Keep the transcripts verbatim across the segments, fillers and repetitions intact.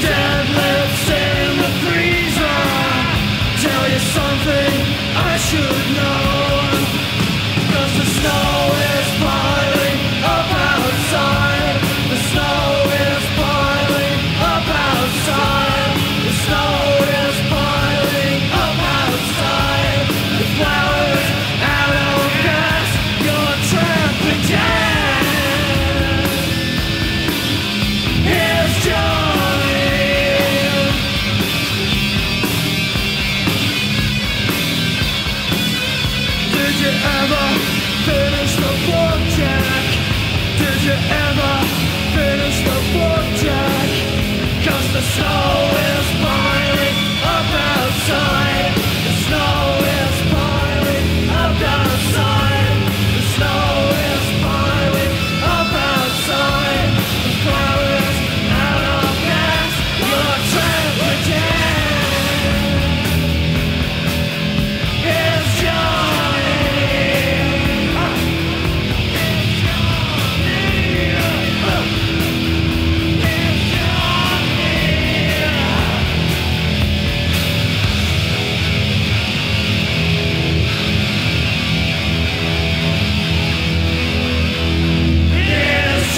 deadlifts in the freezer. Tell you something I should know, 'cause the snow is piling up outside. The snow is piling up outside. The snow is piling up outside. The flowers out of gas, you're trampling down. Here's Johnny. Did you ever finish the book, Jack? Did you ever finish the book, Jack? 'Cause the snow is piling up outside. The snow is piling up outside. The snow is piling up outside. The flowers out of gas, you're trampling down. Here's Johnny. Here's Johnny. Here's Johnny. Here's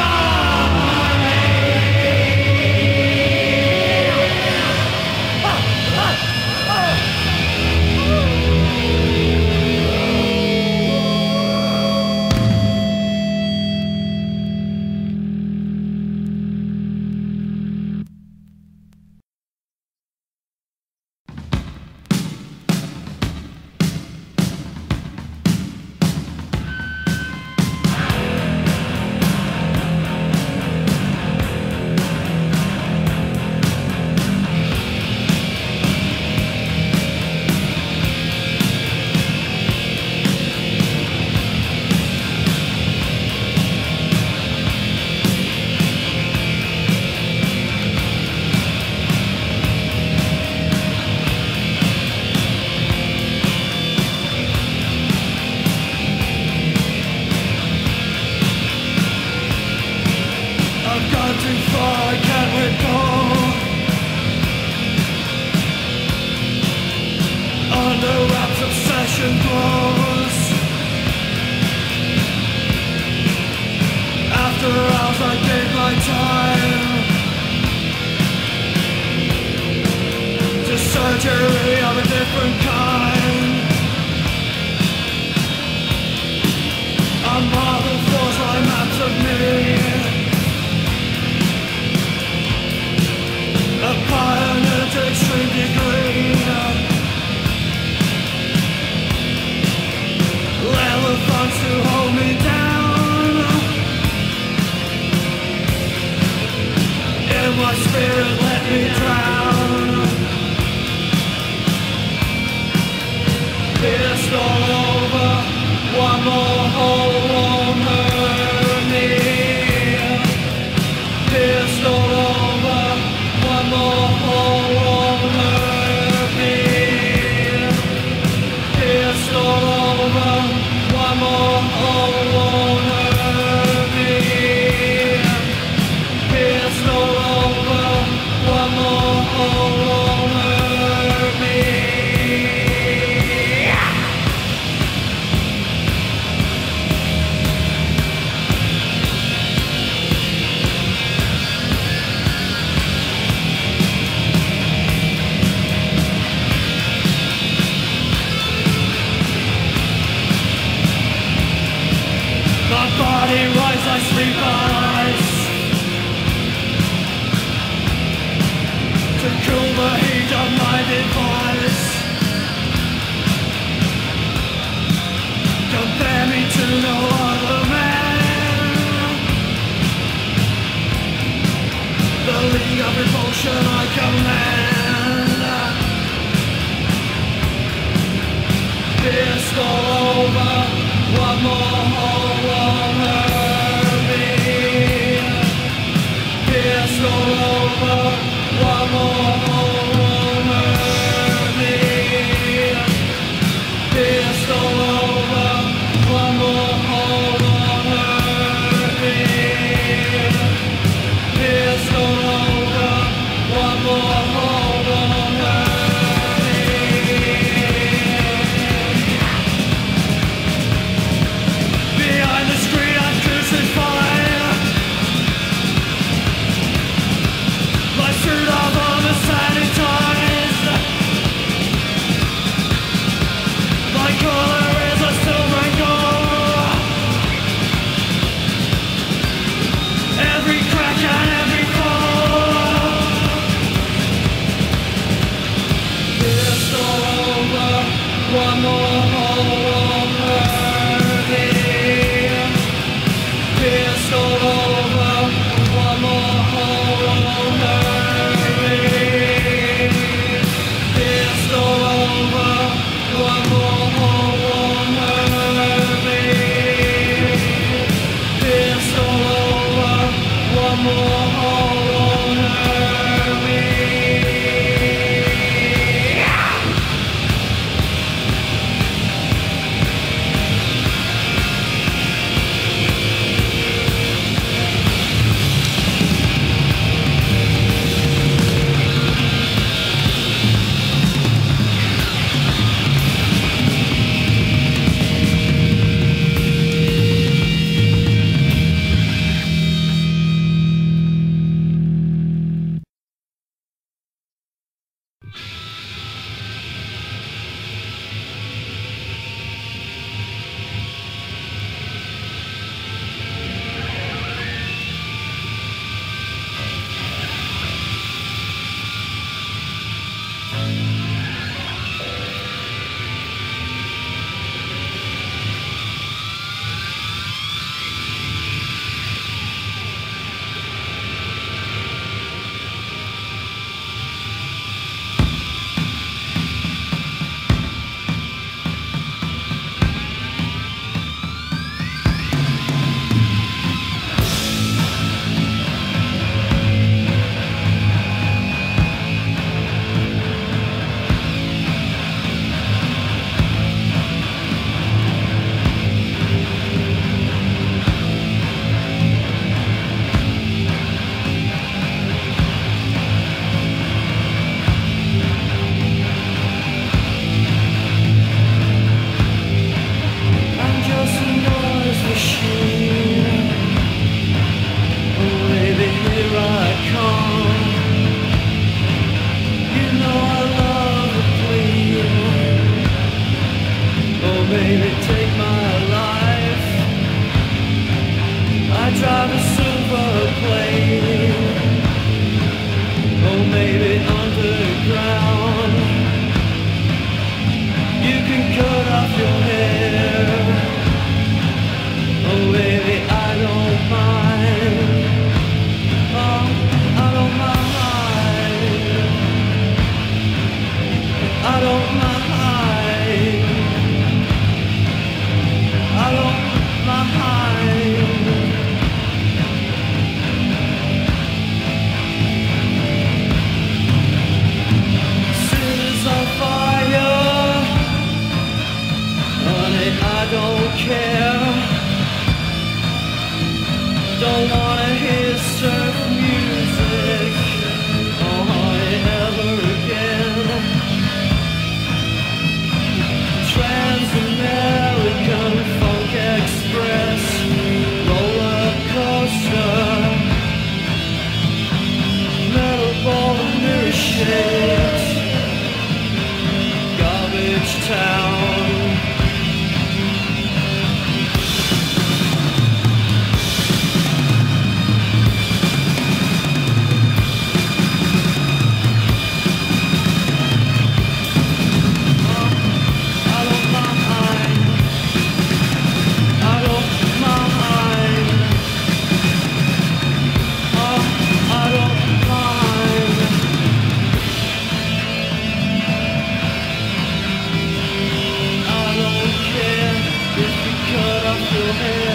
I've gone too far, I can't let go. Under wraps, obsession grows. After hours, I gave my time to surgery of a different kind. A marble floors lie maps of me. A pioneer to extreme degree. Elephants to hold me down. In my spirit, let me drown. Pissed all over. One more hole won't hurt me. Pissed all over. One more hole won't hurt me. Pissed all over. One more hole won't hurt me. Pissed all over. One more hole won't hurt me. My body rise, I sleep on ice. To cool the heat of my device. Compare me to no other man. The league of repulsion I command. Pissed all over. One more hole won't hurt me. Pissed all over. One more hole won't hurt me. Pissed all over. One more hole hear